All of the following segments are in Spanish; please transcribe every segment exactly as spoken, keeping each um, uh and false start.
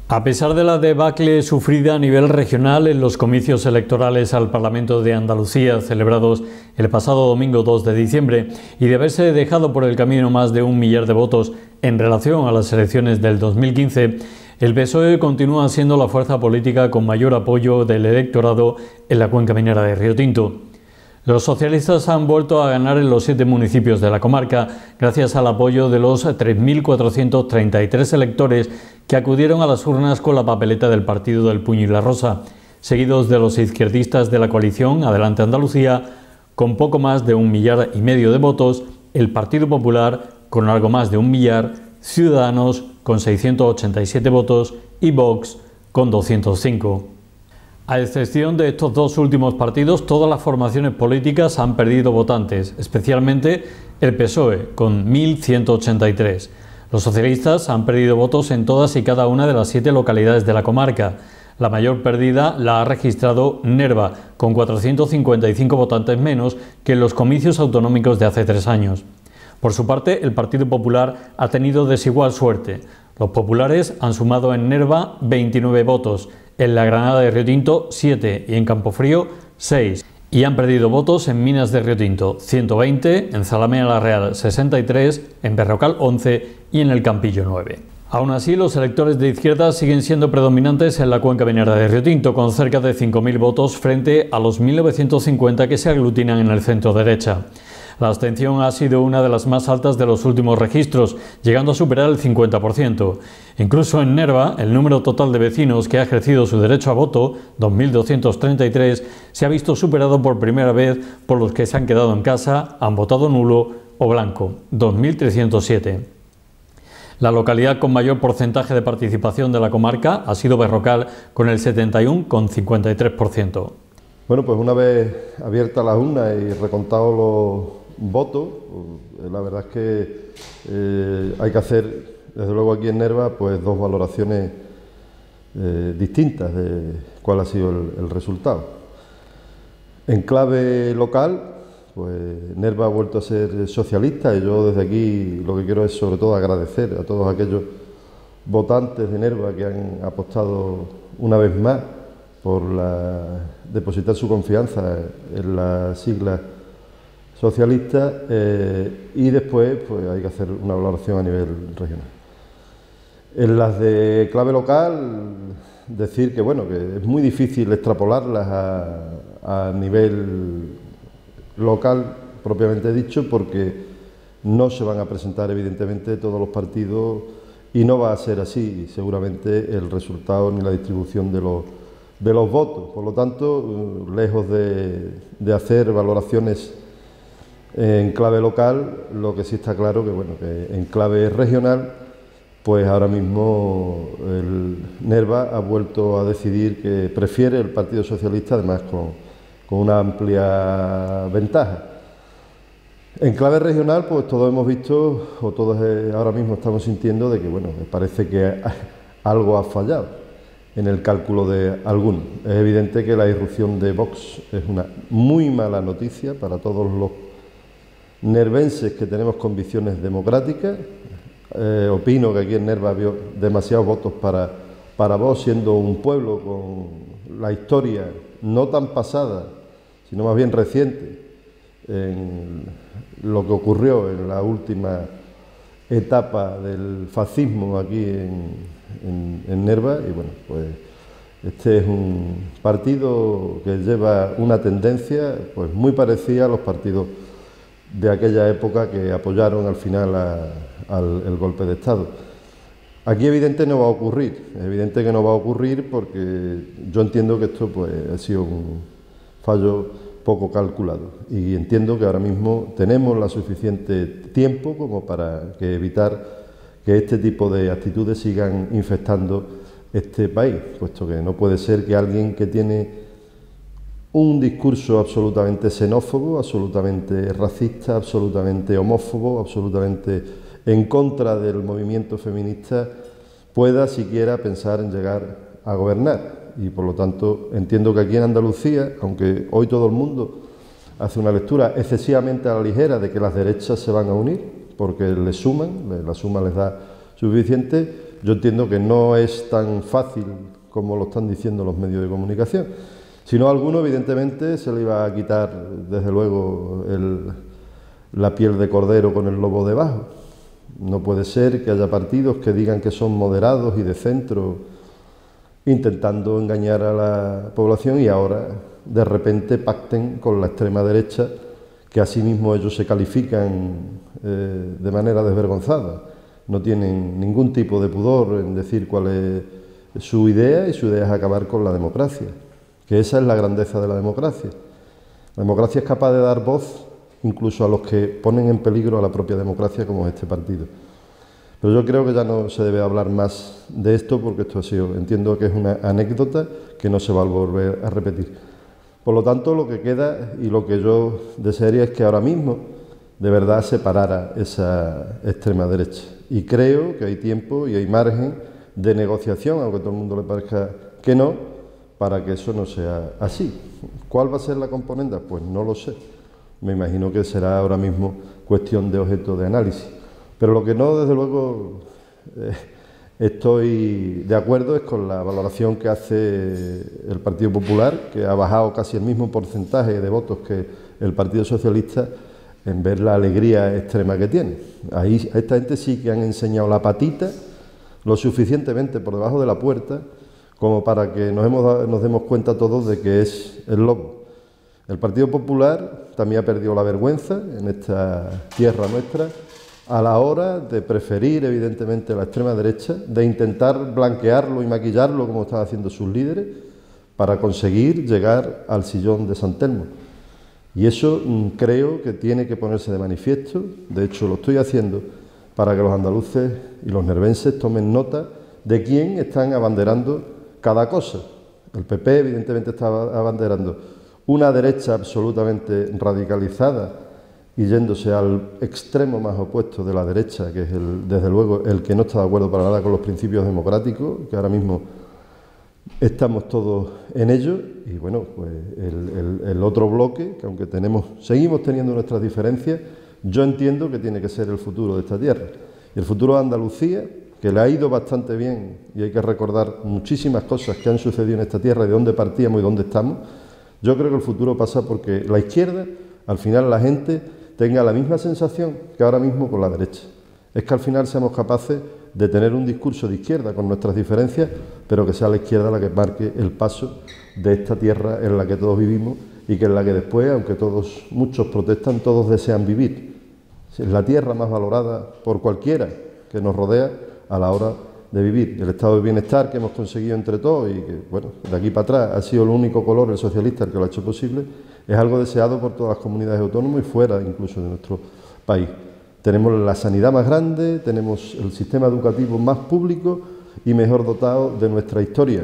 A pesar de la debacle sufrida a nivel regional en los comicios electorales al Parlamento de Andalucía celebrados el pasado domingo dos de diciembre y de haberse dejado por el camino más de un millar de votos en relación a las elecciones del dos mil quince, el P S O E continúa siendo la fuerza política con mayor apoyo del electorado en la cuenca minera de Río Tinto. Los socialistas han vuelto a ganar en los siete municipios de la comarca gracias al apoyo de los tres mil cuatrocientos treinta y tres electores que acudieron a las urnas con la papeleta del Partido del Puño y la Rosa, seguidos de los izquierdistas de la coalición Adelante Andalucía, con poco más de un millar y medio de votos, el Partido Popular con algo más de un millar, Ciudadanos con seiscientos ochenta y siete votos y Vox con doscientos cinco. A excepción de estos dos últimos partidos, todas las formaciones políticas han perdido votantes, especialmente el P S O E, con mil ciento ochenta y tres. Los socialistas han perdido votos en todas y cada una de las siete localidades de la comarca. La mayor pérdida la ha registrado Nerva, con cuatrocientos cincuenta y cinco votantes menos que en los comicios autonómicos de hace tres años. Por su parte, el Partido Popular ha tenido desigual suerte. Los populares han sumado en Nerva veintinueve votos, en la Granada de Río Tinto siete y en Campofrío seis. Y han perdido votos en Minas de Río Tinto ciento veinte, en Zalamea la Real sesenta y tres, en Berrocal once y en el Campillo nueve. Aún así, los electores de izquierda siguen siendo predominantes en la cuenca minera de Río Tinto, con cerca de cinco mil votos frente a los mil novecientos cincuenta que se aglutinan en el centro derecha. La abstención ha sido una de las más altas de los últimos registros, llegando a superar el cincuenta por ciento. Incluso en Nerva, el número total de vecinos que ha ejercido su derecho a voto, dos mil doscientos treinta y tres, se ha visto superado por primera vez por los que se han quedado en casa, han votado nulo o blanco, dos mil trescientos siete. La localidad con mayor porcentaje de participación de la comarca ha sido Berrocal, con el setenta y uno coma cincuenta y tres por ciento. Bueno, pues una vez abierta la urna y recontado los votos, la verdad es que eh, hay que hacer, desde luego aquí en Nerva, pues dos valoraciones eh, distintas de cuál ha sido el, el resultado. En clave local, pues Nerva ha vuelto a ser socialista y yo desde aquí lo que quiero es sobre todo agradecer a todos aquellos votantes de Nerva que han apostado una vez más por la, depositar su confianza en las siglas socialistas eh, y después pues hay que hacer una valoración a nivel regional. En las de clave local, decir que bueno, que es muy difícil extrapolarlas a, a nivel local propiamente dicho, porque no se van a presentar evidentemente todos los partidos y no va a ser así seguramente el resultado ni la distribución de los, de los votos. Por lo tanto, lejos de, de hacer valoraciones en clave local, lo que sí está claro que bueno, que en clave regional, pues ahora mismo el Nerva ha vuelto a decidir que prefiere el Partido Socialista, además con, con una amplia ventaja. En clave regional, pues todos hemos visto, o todos ahora mismo estamos sintiendo de que bueno, parece que algo ha fallado en el cálculo de algunos. Es evidente que la irrupción de Vox es una muy mala noticia para todos los nervenses que tenemos convicciones democráticas. Eh, opino que aquí en Nerva había demasiados votos para, para Vox, siendo un pueblo con la historia no tan pasada, sino más bien reciente, en lo que ocurrió en la última etapa del fascismo aquí en, en, en Nerva. Y bueno, pues este es un partido que lleva una tendencia pues muy parecida a los partidos de aquella época que apoyaron al final a, al el golpe de Estado. Aquí evidente no va a ocurrir, es evidente que no va a ocurrir porque yo entiendo que esto pues ha sido un fallo poco calculado y entiendo que ahora mismo tenemos la suficiente tiempo como para que evitar que este tipo de actitudes sigan infectando este país, puesto que no puede ser que alguien que tiene un discurso absolutamente xenófobo, absolutamente racista, absolutamente homófobo, absolutamente en contra del movimiento feminista, pueda siquiera pensar en llegar a gobernar. Y por lo tanto entiendo que aquí en Andalucía, aunque hoy todo el mundo hace una lectura excesivamente a la ligera de que las derechas se van a unir, porque les suman, la suma les da suficiente, yo entiendo que no es tan fácil como lo están diciendo los medios de comunicación. Si no, a alguno evidentemente se le iba a quitar, desde luego, el, la piel de cordero con el lobo debajo. No puede ser que haya partidos que digan que son moderados y de centro, intentando engañar a la población, y ahora de repente pacten con la extrema derecha, que asimismo ellos se califican eh, de manera desvergonzada. No tienen ningún tipo de pudor en decir cuál es su idea, y su idea es acabar con la democracia, que esa es la grandeza de la democracia. La democracia es capaz de dar voz incluso a los que ponen en peligro a la propia democracia, como es este partido. Pero yo creo que ya no se debe hablar más de esto, porque esto ha sido, entiendo que es una anécdota que no se va a volver a repetir. Por lo tanto, lo que queda y lo que yo desearía es que ahora mismo de verdad se parara esa extrema derecha. Y creo que hay tiempo y hay margen de negociación, aunque a todo el mundo le parezca que no, para que eso no sea así. ¿Cuál va a ser la componente? Pues no lo sé. Me imagino que será ahora mismo cuestión de objeto de análisis. Pero lo que no, desde luego, eh, estoy de acuerdo es con la valoración que hace el Partido Popular, que ha bajado casi el mismo porcentaje de votos que el Partido Socialista, en ver la alegría extrema que tiene. Ahí a esta gente sí que han enseñado la patita lo suficientemente por debajo de la puerta como para que nos, hemos, nos demos cuenta todos de que es el lobo. El Partido Popular también ha perdido la vergüenza en esta tierra nuestra a la hora de preferir evidentemente la extrema derecha, de intentar blanquearlo y maquillarlo como están haciendo sus líderes para conseguir llegar al sillón de San Telmo. Y eso mmm, creo que tiene que ponerse de manifiesto. De hecho lo estoy haciendo para que los andaluces y los nervenses tomen nota de quién están abanderando cada cosa. El P P evidentemente está abanderando una derecha absolutamente radicalizada y yéndose al extremo más opuesto de la derecha, que es el, desde luego el que no está de acuerdo para nada con los principios democráticos, que ahora mismo estamos todos en ello. Y bueno, pues el, el, el otro bloque, que aunque tenemos, seguimos teniendo nuestras diferencias, yo entiendo que tiene que ser el futuro de esta tierra. Y el futuro de Andalucía, que le ha ido bastante bien, y hay que recordar muchísimas cosas que han sucedido en esta tierra, de dónde partíamos y dónde estamos. Yo creo que el futuro pasa porque la izquierda, al final la gente tenga la misma sensación que ahora mismo con la derecha. Es que al final seamos capaces de tener un discurso de izquierda con nuestras diferencias, pero que sea la izquierda la que marque el paso de esta tierra en la que todos vivimos y que en la que después, aunque todos, muchos protestan, todos desean vivir. Es la tierra más valorada por cualquiera que nos rodea a la hora de vivir. El estado de bienestar que hemos conseguido entre todos y que, bueno, de aquí para atrás ha sido el único color, el socialista, el que lo ha hecho posible, es algo deseado por todas las comunidades autónomas y fuera incluso de nuestro país. Tenemos la sanidad más grande, tenemos el sistema educativo más público y mejor dotado de nuestra historia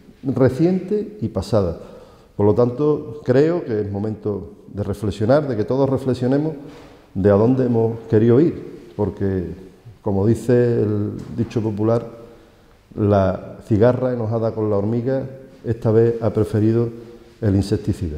reciente y pasada. Por lo tanto, creo que es momento de reflexionar, de que todos reflexionemos de a dónde hemos querido ir, porque, como dice el dicho popular, la cigarra enojada con la hormiga esta vez ha preferido el insecticida.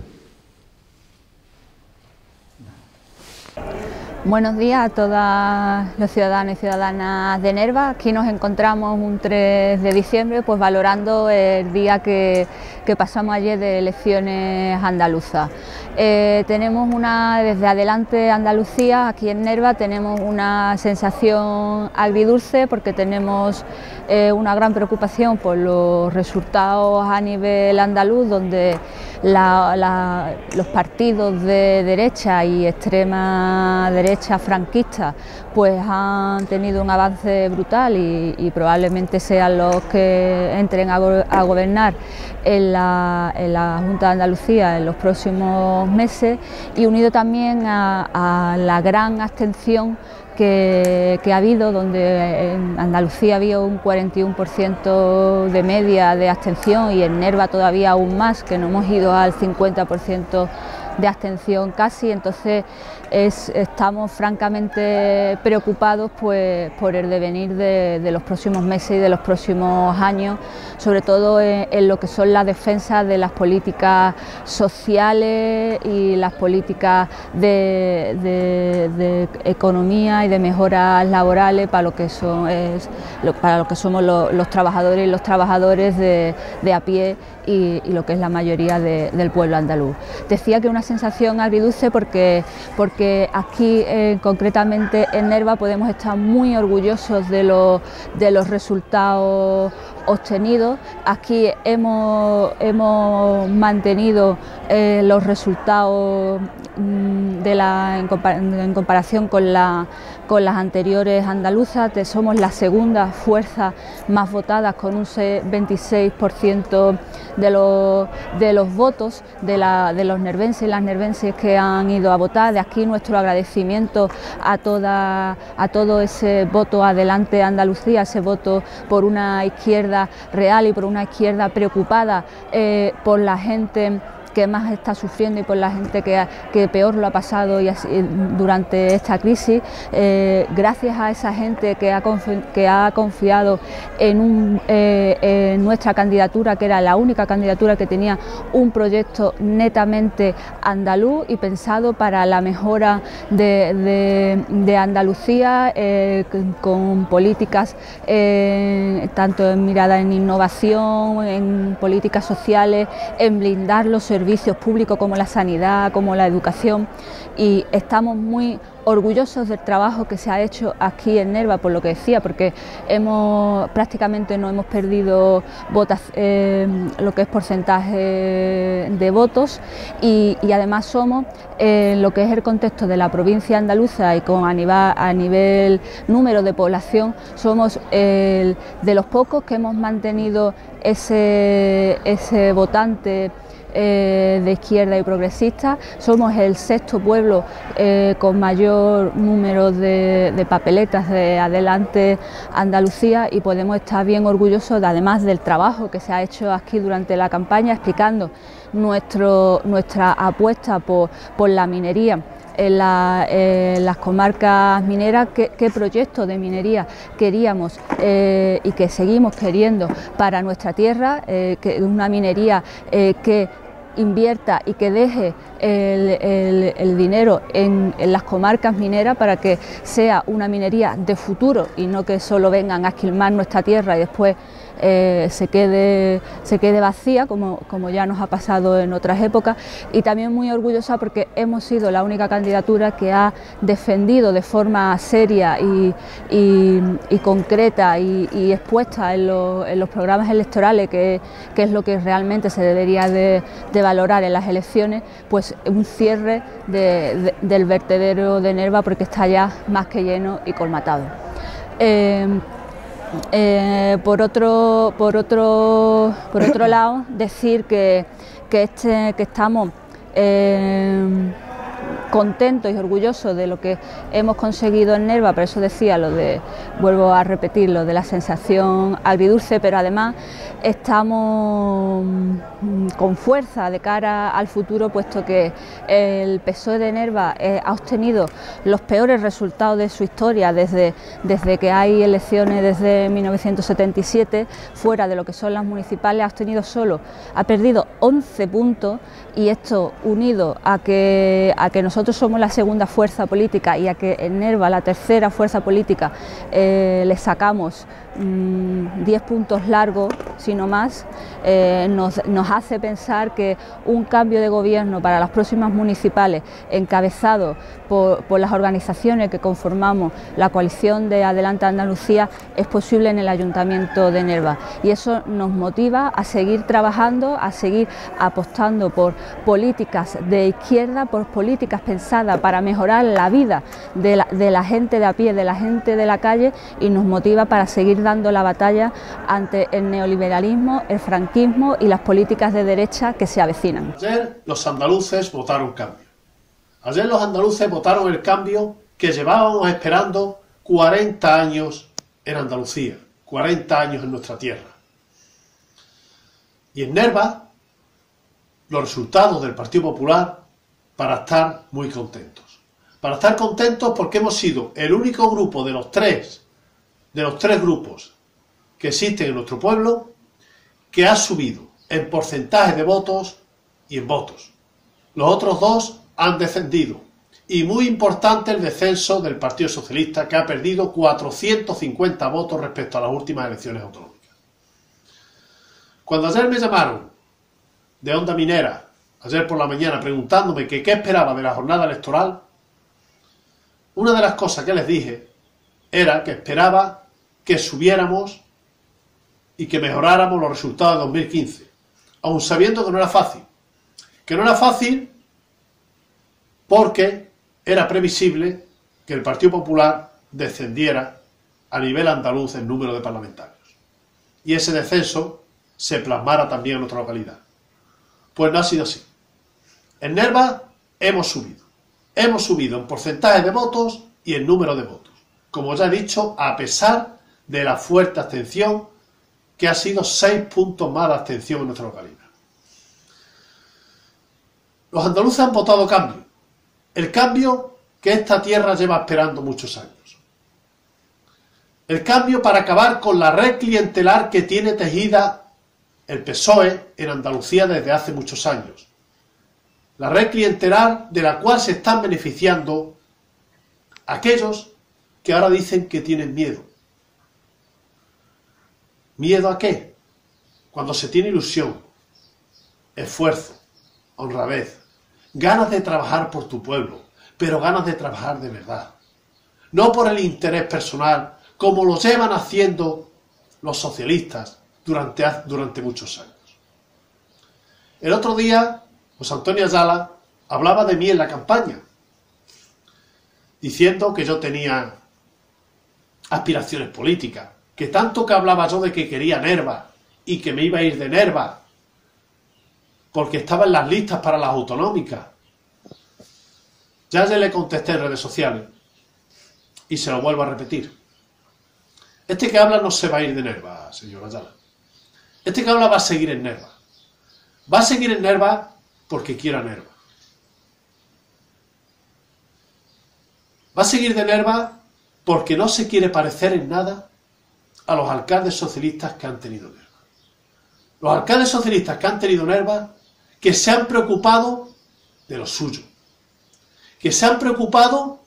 Buenos días a todos los ciudadanos y ciudadanas de Nerva. Aquí nos encontramos un tres de diciembre, pues valorando el día que, que pasamos ayer de elecciones andaluzas. Eh, tenemos una, desde Adelante Andalucía, aquí en Nerva, tenemos una sensación agridulce porque tenemos eh, una gran preocupación por los resultados a nivel andaluz, donde la, la, los partidos de derecha y extrema derecha franquistas pues han tenido un avance brutal y, y probablemente sean los que entren a, go a gobernar en la, en la Junta de Andalucía en los próximos meses, y unido también a, a la gran abstención Que, que ha habido, donde en Andalucía había un cuarenta y uno por ciento de media de abstención y en Nerva todavía aún más, que no hemos ido al cincuenta por ciento de abstención casi. Entonces es, estamos francamente preocupados pues, por el devenir de, de los próximos meses y de los próximos años, sobre todo en, en lo que son la defensa de las políticas sociales y las políticas de, de, de economía y de mejoras laborales para lo que son es, para lo que somos los, los trabajadores y los trabajadores de, de a pie y, y lo que es la mayoría de, del pueblo andaluz. Decía que una sensación agridulce porque, porque aquí eh, concretamente en Nerva podemos estar muy orgullosos de los, de los resultados obtenidos. Aquí hemos, hemos mantenido eh, los resultados mm, de la, en, compar en comparación con, la, con las anteriores andaluzas. Somos la segunda fuerza más votada con un veintiséis por ciento de los, de los votos de, la, de los nervenses y las nervenses que han ido a votar. De aquí nuestro agradecimiento a, toda, a todo ese voto Adelante Andalucía, ese voto por una izquierda real y por una izquierda preocupada eh, por la gente que más está sufriendo y por la gente que, que peor lo ha pasado y así, durante esta crisis. Eh, gracias a esa gente que ha, confi que ha confiado en, un, eh, en nuestra candidatura, que era la única candidatura que tenía un proyecto netamente andaluz y pensado para la mejora de, de, de Andalucía, eh, con políticas eh, tanto en mirada en innovación, en políticas sociales, en blindar los servicios servicios públicos como la sanidad, como la educación, y estamos muy orgullosos del trabajo que se ha hecho aquí en Nerva, por lo que decía, porque hemos prácticamente no hemos perdido votas, eh, lo que es porcentaje de votos, y, y además somos, en eh, lo que es el contexto de la provincia andaluza y con a nivel, a nivel número de población, somos eh, de los pocos que hemos mantenido ese, ese votante Eh, de izquierda y progresista. Somos el sexto pueblo eh, con mayor número de, de papeletas de Adelante Andalucía, y podemos estar bien orgullosos de, además del trabajo que se ha hecho aquí durante la campaña explicando nuestro, nuestra apuesta por, por la minería en, la, en las comarcas mineras, qué, qué proyectos de minería queríamos eh, y que seguimos queriendo para nuestra tierra, eh, que una minería eh, que invierta y que deje el, el, el dinero en, en las comarcas mineras para que sea una minería de futuro y no que solo vengan a esquilmar nuestra tierra y después Eh, se, quede, se quede vacía, como, como ya nos ha pasado en otras épocas. Y también muy orgullosa porque hemos sido la única candidatura que ha defendido de forma seria y, y, y concreta y, y expuesta en, lo, en los programas electorales, que, que es lo que realmente se debería de, de valorar en las elecciones, pues un cierre de, de, del vertedero de Nerva, porque está ya más que lleno y colmatado. Eh, Eh, por otro, por otro, por otro lado, decir que, que, este, que estamos eh, contentos y orgullosos de lo que hemos conseguido en Nerva. Por eso decía lo de, vuelvo a repetir, lo de la sensación agridulce, pero además estamos con fuerza de cara al futuro, puesto que el P S O E de Nerva eh, ha obtenido los peores resultados de su historia desde, desde que hay elecciones desde mil novecientos setenta y siete, fuera de lo que son las municipales, ha obtenido solo, ha perdido once puntos, y esto unido a que, a que nosotros somos la segunda fuerza política y a que en Nerva, la tercera fuerza política, eh, le sacamos mmm, diez puntos largos, si no más, eh, nos, nos hace pensar que un cambio de gobierno para las próximas municipales, encabezado por, por las organizaciones que conformamos la coalición de Adelante Andalucía, es posible en el Ayuntamiento de Nerva, y eso nos motiva a seguir trabajando, a seguir apostando por políticas de izquierda, por políticas pensadas para mejorar la vida de la, de la gente de a pie, de la gente de la calle, y nos motiva para seguir dando la batalla ante el neoliberalismo, el franquismo y las políticas de derecha que se avecinan. Ayer los andaluces votaron cambio. Ayer los andaluces votaron el cambio que llevábamos esperando cuarenta años en Andalucía, cuarenta años en nuestra tierra. Y en Nerva, los resultados del Partido Popular para estar muy contentos. Para estar contentos porque hemos sido el único grupo de los tres, de los tres grupos que existen en nuestro pueblo, que ha subido en porcentaje de votos y en votos. Los otros dos han descendido. Y muy importante el descenso del Partido Socialista, que ha perdido cuatrocientos cincuenta votos respecto a las últimas elecciones autonómicas. Cuando ayer me llamaron de Onda Minera, ayer por la mañana, preguntándome que qué esperaba de la jornada electoral, una de las cosas que les dije era que esperaba que subiéramos y que mejoráramos los resultados de dos mil quince, aun sabiendo que no era fácil. Que no era fácil porque era previsible que el Partido Popular descendiera a nivel andaluz en número de parlamentarios. Y ese descenso se plasmara también en nuestra localidad. Pues no ha sido así. En Nerva hemos subido. Hemos subido en porcentaje de votos y en número de votos. Como ya he dicho, a pesar de la fuerte abstención, que ha sido seis puntos más de abstención en nuestra localidad. Los andaluces han votado cambio. El cambio que esta tierra lleva esperando muchos años. El cambio para acabar con la red clientelar que tiene tejida el P S O E en Andalucía desde hace muchos años. La red clientelar de la cual se están beneficiando aquellos que ahora dicen que tienen miedo. ¿Miedo a qué? Cuando se tiene ilusión, esfuerzo, honradez, ganas de trabajar por tu pueblo, pero ganas de trabajar de verdad. No por el interés personal, como lo llevan haciendo los socialistas durante, durante muchos años. El otro día, José Antonio Ayala hablaba de mí en la campaña, diciendo que yo tenía aspiraciones políticas, que tanto que hablaba yo de que quería Nerva y que me iba a ir de Nerva porque estaba en las listas para las autonómicas. Ya le contesté en redes sociales y se lo vuelvo a repetir. Este que habla no se va a ir de Nerva, señor Ayala. Este que habla va a seguir en Nerva. Va a seguir en Nerva porque quiera Nerva. Va a seguir de Nerva porque no se quiere parecer en nada a los alcaldes socialistas que han tenido Nerva. Los alcaldes socialistas que han tenido Nerva, que se han preocupado de lo suyo, que se han preocupado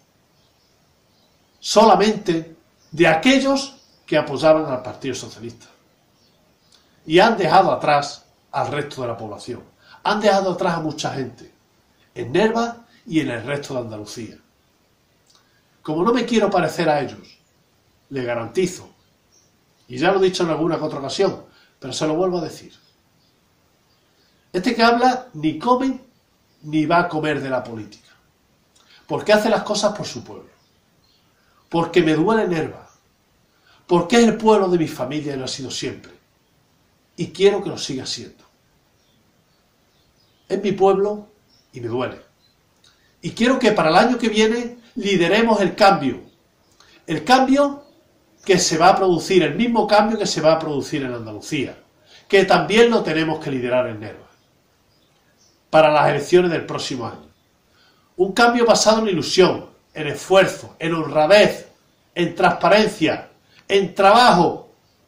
solamente de aquellos que apoyaban al Partido Socialista y han dejado atrás al resto de la población, han dejado atrás a mucha gente en Nerva y en el resto de Andalucía. Como no me quiero parecer a ellos, le garantizo, y ya lo he dicho en alguna que otra ocasión, pero se lo vuelvo a decir, este que habla ni come ni va a comer de la política, porque hace las cosas por su pueblo, porque me duele Nerva, porque es el pueblo de mi familia y lo ha sido siempre, y quiero que lo siga siendo. Es mi pueblo y me duele. Y quiero que para el año que viene lideremos el cambio, el cambio que se va a producir, el mismo cambio que se va a producir en Andalucía, que también lo tenemos que liderar en Nerva, para las elecciones del próximo año. Un cambio basado en ilusión, en esfuerzo, en honradez, en transparencia, en trabajo,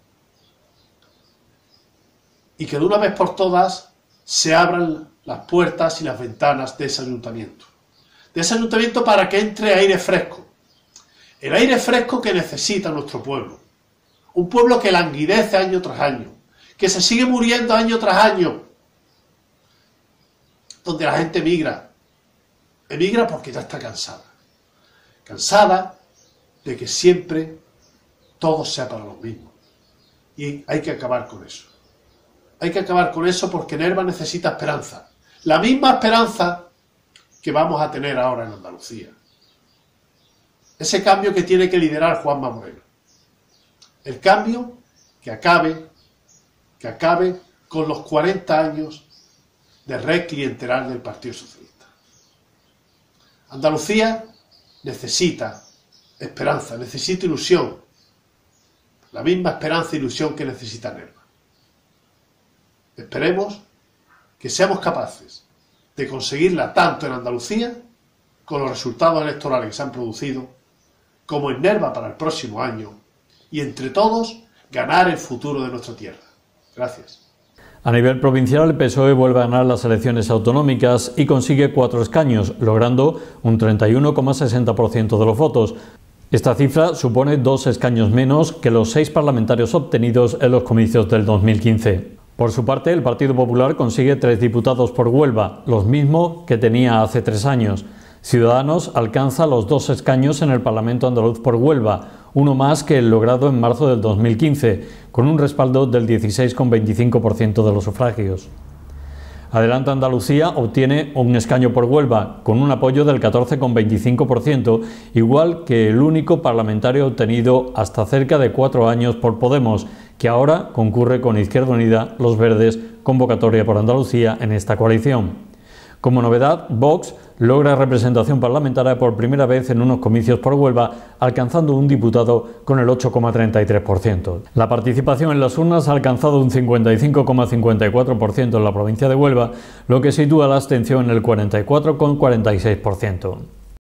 y que de una vez por todas se abran las puertas y las ventanas de ese ayuntamiento. De ese ayuntamiento para que entre aire fresco. El aire fresco que necesita nuestro pueblo. Un pueblo que languidece año tras año, que se sigue muriendo año tras año, donde la gente emigra. Emigra porque ya está cansada. Cansada de que siempre todo sea para los mismos. Y hay que acabar con eso. Hay que acabar con eso porque Nerva necesita esperanza. La misma esperanza que vamos a tener ahora en Andalucía. Ese cambio que tiene que liderar Juanma Moreno. El cambio que acabe, que acabe con los cuarenta años de red clientelar del Partido Socialista. Andalucía necesita esperanza, necesita ilusión. La misma esperanza e ilusión que necesita Nerva. Esperemos que seamos capaces de conseguirla tanto en Andalucía, con los resultados electorales que se han producido, como en Nerva para el próximo año, y entre todos ganar el futuro de nuestra tierra. Gracias. A nivel provincial, el P S O E vuelve a ganar las elecciones autonómicas y consigue cuatro escaños, logrando un treinta y uno coma sesenta por ciento de los votos. Esta cifra supone dos escaños menos que los seis parlamentarios obtenidos en los comicios del dos mil quince. Por su parte, el Partido Popular consigue tres diputados por Huelva, los mismos que tenía hace tres años. Ciudadanos alcanza los dos escaños en el Parlamento andaluz por Huelva, uno más que el logrado en marzo del dos mil quince, con un respaldo del dieciséis coma veinticinco por ciento de los sufragios. Adelante Andalucía obtiene un escaño por Huelva, con un apoyo del catorce coma veinticinco por ciento, igual que el único parlamentario obtenido hasta cerca de cuatro años por Podemos, que ahora concurre con Izquierda Unida, Los Verdes, Convocatoria por Andalucía en esta coalición. Como novedad, Vox logra representación parlamentaria por primera vez en unos comicios por Huelva, alcanzando un diputado con el ocho coma treinta y tres por ciento. La participación en las urnas ha alcanzado un cincuenta y cinco coma cincuenta y cuatro por ciento en la provincia de Huelva, lo que sitúa la abstención en el cuarenta y cuatro coma cuarenta y seis por ciento.